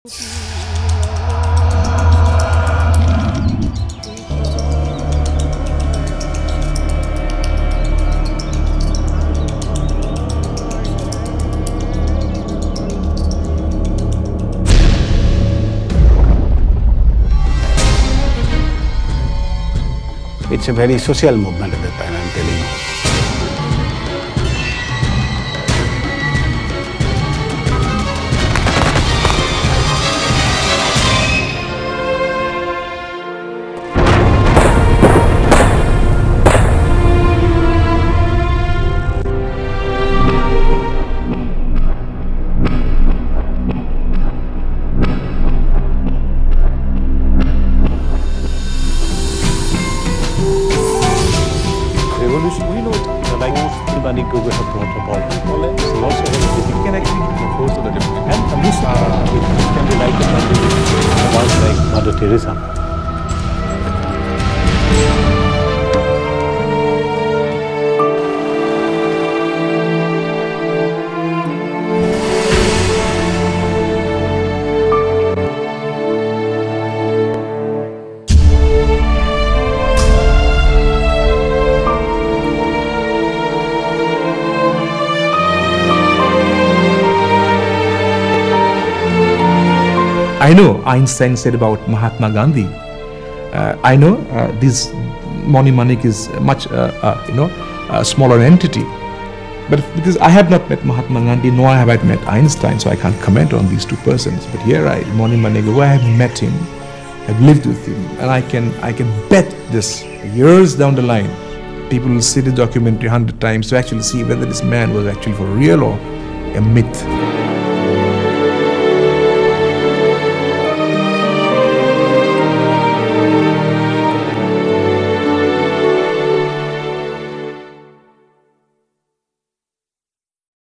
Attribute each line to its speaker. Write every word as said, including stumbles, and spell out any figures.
Speaker 1: It's a very social movement at that time, I'm telling you.
Speaker 2: We know the like Shri Manimanik Gogoi have brought about. He also has it can actually be composed on a different and from this uh, it can be like a ones like Mother Teresa.
Speaker 3: I know Einstein said about Mahatma Gandhi. Uh, I know uh, this Manimanik is much, uh, uh, you know, a smaller entity. But because I have not met Mahatma Gandhi, nor have I met Einstein, so I can't comment on these two persons. But here I, Manimanik Gogoi, I have met him, I've lived with him, and I can, I can bet this years down the line, people will see the documentary a hundred times to actually see whether this man was actually for real or a myth.